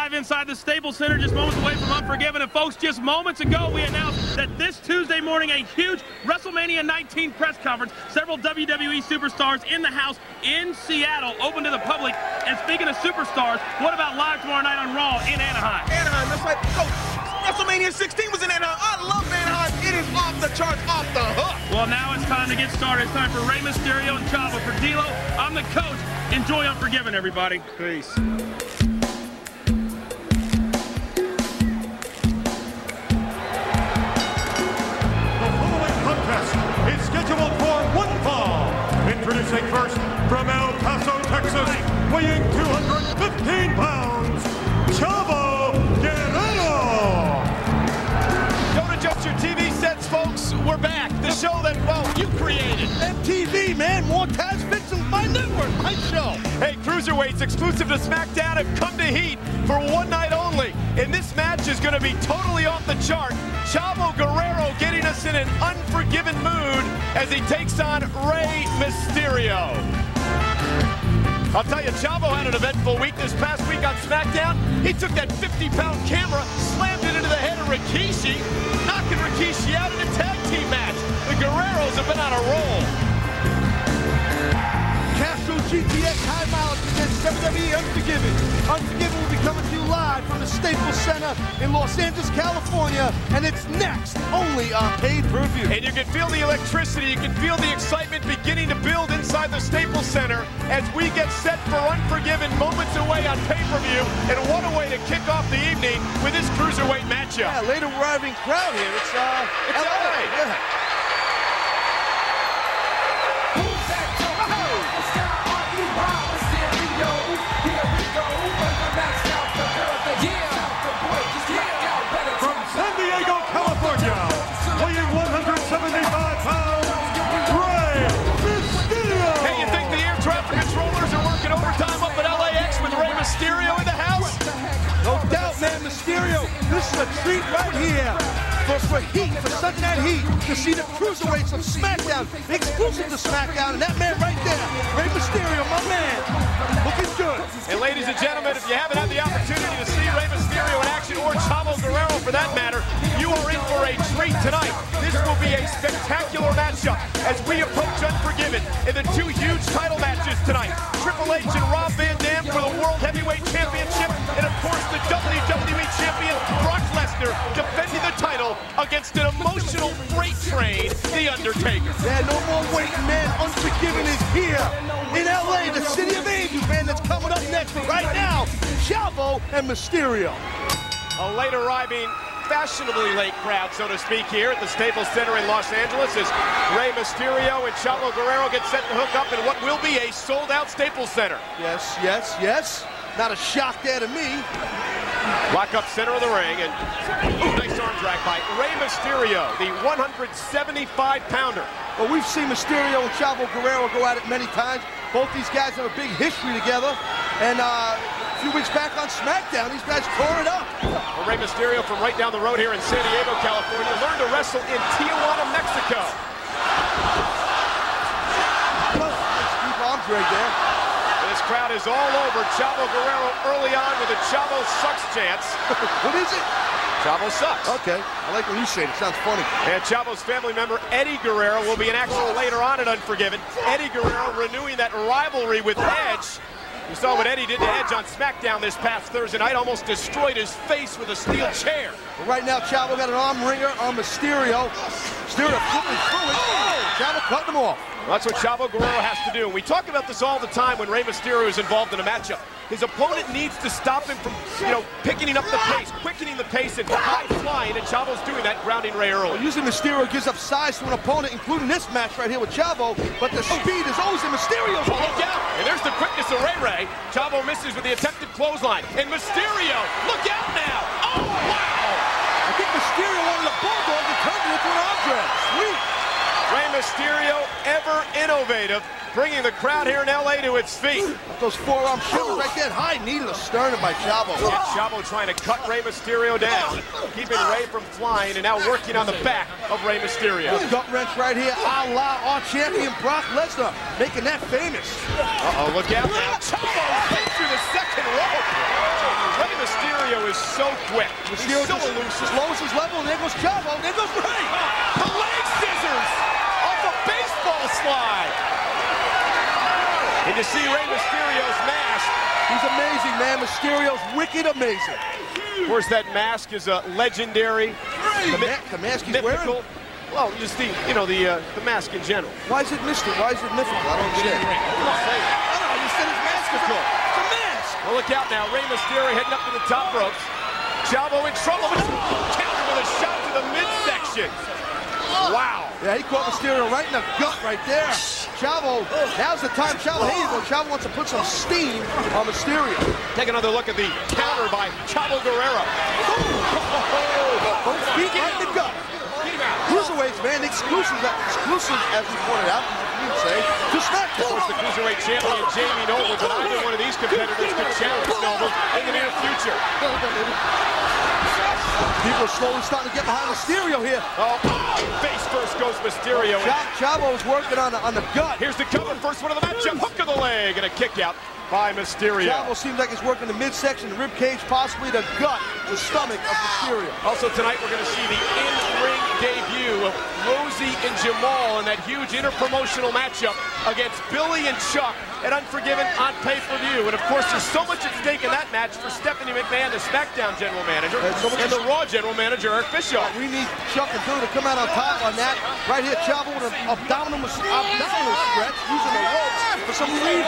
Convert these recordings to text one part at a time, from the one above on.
live inside the Staples Center, just moments away from Unforgiven. And folks, just moments ago, we announced that this Tuesday morning, a huge WrestleMania 19 press conference, several WWE superstars in the house in Seattle, open to the public. And speaking of superstars, what about live tomorrow night on Raw in Anaheim? Anaheim, that's right. Oh, WrestleMania 16 was in Anaheim. I love Anaheim. It is off the charts, off the hook. Well, now it's time to get started. It's time for Rey Mysterio and Chavo. For D'Lo, I'm the coach. Enjoy Unforgiven, everybody. Peace. Is scheduled for one fall. Introducing first from El Paso, Texas, weighing 215 pounds, Chavo Guerrero. Don't adjust your TV sets, folks. We're back. The show that, well, you created. MTV, man. Montez Fixin' my network, my show. Hey, Cruiserweights exclusive to SmackDown have come to Heat for one night only. And this match is going to be totally off the chart. Chavo Guerrero getting us in an unforgiven mood as he takes on Rey Mysterio. I'll tell you, Chavo had an eventful week this past week on SmackDown. He took that 50-pound camera, slammed it into the head of Rikishi, knocking Rikishi out in a tag team match. The Guerreros have been on a roll. Castro GTX High Mileage against WWE Unforgiven. Unforgiven will be coming to you live from the Staples Center in Los Angeles, California, and it's next only on pay-per-view. And you can feel the electricity, you can feel the excitement beginning to build inside the Staples Center as we get set for Unforgiven moments away on pay-per-view. And what a way to kick off the evening with this Cruiserweight matchup. Yeah, late arriving crowd here. It's LA. Yeah. From San Diego, California, weighing 175 pounds, Rey Mysterio. Hey, you think the air traffic controllers are working overtime up at LAX with Rey Mysterio in the house? No doubt, man. Mysterio, this is a treat right here. For Heat, for Sunday Night Heat, to see the Cruiserweights of SmackDown, exclusive to SmackDown, and that man right there, Rey Mysterio, my man, looking good. And ladies and gentlemen, if you haven't had the opportunity to see Rey Mysterio in action, or Chavo Guerrero for that matter, you are in for a treat tonight. This will be a spectacular matchup as we approach Unforgiven in the two huge title matches tonight. Triple H and Rob Van Dam for the World Heavyweight Championship, and of course the WWE Champion, Brock Lesnar, defending the title against an emotional freight train, The Undertaker. Yeah, no more waiting, man. Unforgiven is here in LA, the city of angels, man. That's coming up next. But right now, Chavo and Mysterio. A late arriving, fashionably late crowd, so to speak, here at the Staples Center in Los Angeles as Rey Mysterio and Chavo Guerrero get set to hook up in what will be a sold-out Staples Center. Yes, yes, yes. Not a shock there to me. Lock up center of the ring, and nice arm drag by Rey Mysterio, the 175-pounder. Well, we've seen Mysterio and Chavo Guerrero go at it many times. Both these guys have a big history together. And a few weeks back on SmackDown, these guys tore it up. Well, Rey Mysterio from right down the road here in San Diego, California, learned to wrestle in Tijuana, Mexico. Deep arm drag there. This crowd is all over Chavo Guerrero early on with a Chavo sucks chance. What is it? Chavo sucks. Okay, I like when you say it. It sounds funny. And Chavo's family member, Eddie Guerrero, will be in action later on at Unforgiven. Eddie Guerrero renewing that rivalry with Edge. You saw what Eddie did to Edge on SmackDown this past Thursday night, almost destroyed his face with a steel chair. But right now, Chavo got an arm ringer on Mysterio. Mysterio flipping through it. Oh, Chavo cutting him off. Well, that's what Chavo Guerrero has to do. And we talk about this all the time when Rey Mysterio is involved in a matchup. His opponent needs to stop him from, picking up the pace, quickening the pace, and high flying, and Chavo's doing that, grounding Rey early. Well, usually Mysterio gives up size to an opponent, including this match right here with Chavo, but the speed is always in Mysterio's. Oh, look out! And there's the quickness of Rey. Chavo misses with the attempted clothesline. And Mysterio, look out now! Oh, wow! I think Mysterio wanted a bulldog and turned it into an arm drag. Sweet! Rey Mysterio, ever innovative, bringing the crowd here in LA to its feet. Those forearm shivers right there. High knee to the sternum by Chavo. And Chavo trying to cut Rey Mysterio down, keeping Rey from flying, and now working on the back of Rey Mysterio. Good gut wrench right here, a la our champion Brock Lesnar, making that famous. Uh-oh, look out now. Chavo right through the second rope. Rey Mysterio is so quick. Mysterio He's so elusive. lowers his level, and there goes Chavo. There goes Rey. The leg scissors off a baseball slide. And you see Rey Mysterio's mask. He's amazing, man. Mysterio's wicked amazing. Of course, that mask is a legendary. The mask he's mythical. wearing? Well, just the mask in general. Why is it mystical? Why is it mythical? I don't understand. I don't know. You said it's mystical. It's a mask. Well, look out now. Rey Mysterio heading up to the top ropes. Chavo in trouble. Counter with a shot to the midsection. Wow. Yeah, he caught Mysterio right in the gut right there. Chavo, now's the time. Chavo, here you go. Chavo wants to put some steam on Mysterio. Take another look at the counter by Chavo Guerrero. Both feet right in the gut. Cruiserweights, man, exclusive, as we pointed out, you say, to SmackDown. Of course, the Cruiserweight champion, Jamie Noble, but either one of these competitors could challenge Noble in the near future. People are slowly starting to get behind Mysterio here. Oh, face first goes Mysterio. Chavo's working on the gut. Here's the cover, first one of the matchup, hook of the leg, and a kick out by Mysterio. Chavo seems like he's working the midsection, the rib cage, possibly the gut, the stomach of Mysterio. Also tonight, we're going to see the in-ring debut of Rosie and Jamal in that huge interpromotional matchup against Billy and Chuck at Unforgiven on pay-per-view. And of course, there's so much at stake in that match for Stephanie McMahon, the SmackDown general manager, and the Raw general manager, Eric Bischoff. We need Chuck and Billy to come out on top on that. Right here, Chavo with an abdominal stretch, using the ropes for some relief.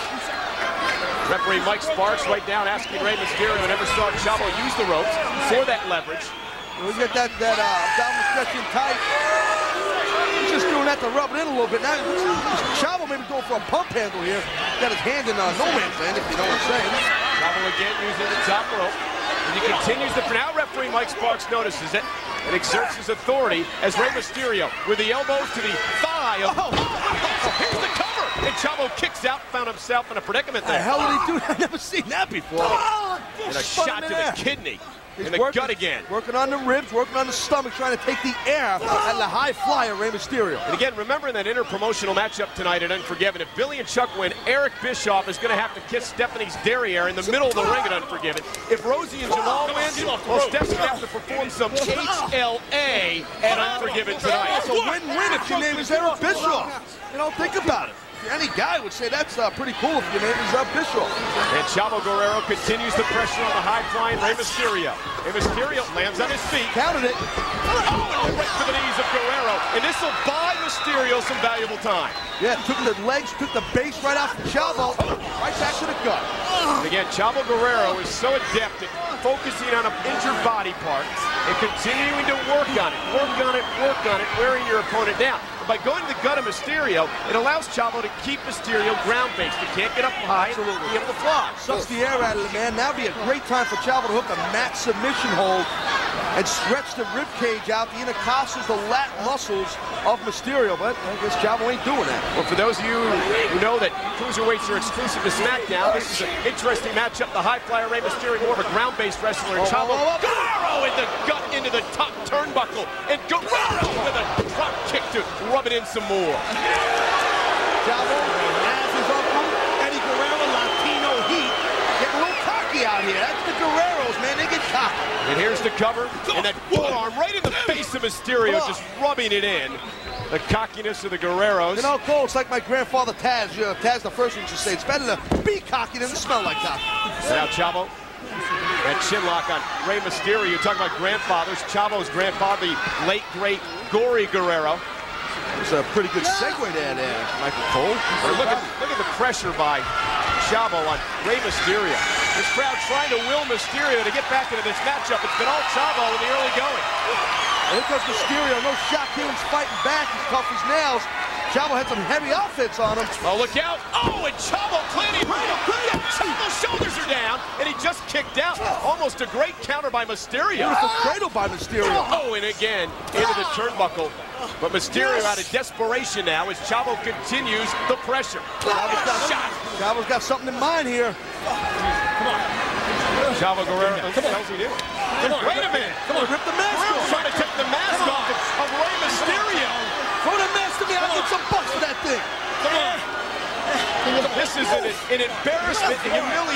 Referee Mike Sparks right down asking Rey Mysterio never saw Chavo use the ropes for that leverage. We get that abdominal stretch in tight. He's just doing that to rub it in a little bit. Now, Chavo maybe going for a pump handle here. Got his hand in no man's land, if you know what I'm saying. Chavo again using the top rope. And he continues to, now referee Mike Sparks notices it and exerts his authority as Rey Mysterio with the elbows to the thigh of... Here's the cover! And Chavo kicks out, found himself in a predicament there. The hell did he do? I've never seen that before. And a shot to the kidney. In the gut again. Working on the ribs, working on the stomach, trying to take the air out of the high flyer, Rey Mysterio. And again, remember in that interpromotional matchup tonight at Unforgiven, if Billy and Chuck win, Eric Bischoff is going to have to kiss Stephanie's derriere in the middle of the ring at Unforgiven. If Rosie and Jamal win, well, Steph's going to have to perform some HLA at Unforgiven tonight. It's a win-win if your name is Eric Bischoff. You know, think about it. Any guy would say that's pretty cool if your name is Bischoff. And Chavo Guerrero continues the pressure on the high-flying Rey Mysterio. And Mysterio lands on his feet. Counted it. Oh, and right to the knees of Guerrero. And this will buy Mysterio some valuable time. Yeah, took the legs, took the base right out from Chavo. Right back to the gut. And again, Chavo Guerrero is so adept at focusing on an injured body part and continuing to work on it, wearing your opponent down. By going to the gut of Mysterio, it allows Chavo to keep Mysterio ground-based. He can't get up high and be able to fly. Sucks the air out of it, man. Now would be a great time for Chavo to hook a mat submission hold and stretch the rib cage out, the intercostals, the lat muscles of Mysterio. But I guess Chavo ain't doing that. Well, for those of you who know that Cruiserweights are exclusive to SmackDown, this is an interesting matchup. The high flyer Rey Mysterio, more of a ground-based wrestler, and Chavo Guerrero in the gut into the top turnbuckle, and Guerrero with a drop kick to rub it in some more. Chavo, as his uncle, Eddie Guerrero, Latino Heat, getting a little cocky out here. That's the Guerreros, man. They get cocky. And here's the cover, and that forearm right in the face of Mysterio, just rubbing it in. The cockiness of the Guerreros. You know, Cole, it's like my grandfather Taz. Taz, the first one, used to say, it's better to be cocky than to smell like cocky. And now Chavo. That chin lock on Rey Mysterio. You're talking about grandfathers. Chavo's grandfather, the late, great Gory Guerrero. It's a pretty good segue there, Michael Cole. Look at the pressure by Chavo on Rey Mysterio. This crowd trying to will Mysterio to get back into this matchup. It's been all Chavo in the early going. And here comes Mysterio. No shock here. He's fighting back. He's tough as nails. Chavo had some heavy outfits on him. Oh, look out. Oh, and Chavo planting. Chavo's shoulders are down, and he just kicked out. Almost a great counter by Mysterio. Beautiful cradle by Mysterio. Oh, and again, into the turnbuckle. But Mysterio out of desperation now as Chavo continues the pressure. Chavo's got something in mind here. Come on. Chavo Guerrero. What the hell's he doing? Wait a minute. Come on, rip the mask off. Trying to take the mask off of Rey Mysterio. Throw the mask to me. I'll get some bucks for that thing. Come on. This is an embarrassment and humiliation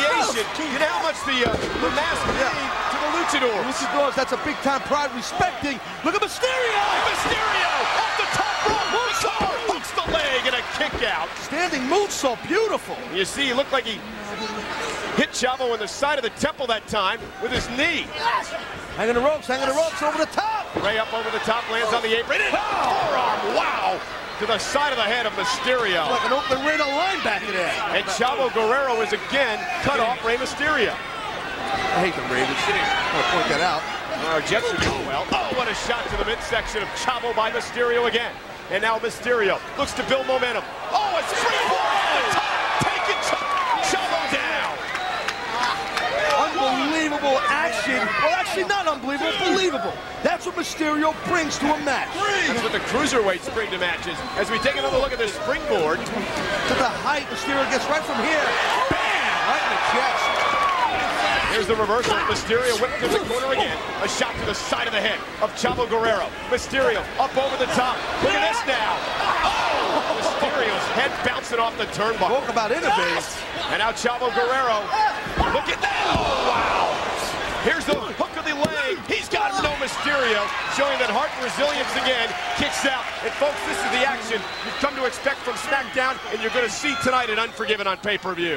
You know how much the mask means to the Luchadors. Luchadors, that's a big-time pride respecting. Look at Mysterio! Mysterio off the top rope. Hooks the leg and a kick out. Standing moonsault, beautiful. You see, he looked like he hit Chavo in the side of the temple that time with his knee. Hanging the ropes over the top. Ray up over the top, lands on the apron. Forearm, wow! To the side of the head of Mysterio. Like an open Raider linebacker there. And Chavo Guerrero is again cut off Rey Mysterio. I hate the Raiders. I'm going to point that out. Jets are doing well. Oh, what a shot to the midsection of Chavo by Mysterio again. And now Mysterio looks to build momentum. Oh, a springboard on the top. Taking Chavo down. Unbelievable action. Well, actually not unbelievable, believable. That's what Mysterio brings to a match. That's what the cruiserweights bring to matches. As we take another look at this springboard. To the height, Mysterio gets right from here. Bam! Right in the chest. Here's the reversal. Mysterio whipped in the corner again. A shot to the side of the head of Chavo Guerrero. Mysterio up over the top. Look at this now. Oh! Mysterio's head bouncing off the turnbuckle. Talk about innovative. And now Chavo Guerrero. Look at that. Oh, wow. Here's the hook of the leg. He's got no Mysterio, showing that heart and resilience again. Kicks out. And folks, this is the action you've come to expect from SmackDown, and you're going to see tonight at Unforgiven on pay-per-view.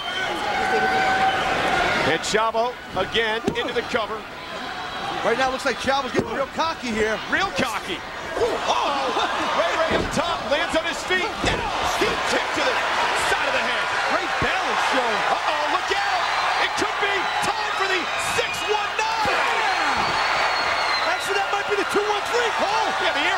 And Chavo, again, into the cover. Right now, looks like Chavo's getting real cocky here. Real cocky. Oh! Ray up top, lands on his feet. He kick to the side of the head. Great balance show. Uh-oh, look out! It could be time for the 619! Actually, that might be the 2-1-3, Cole. Yeah, the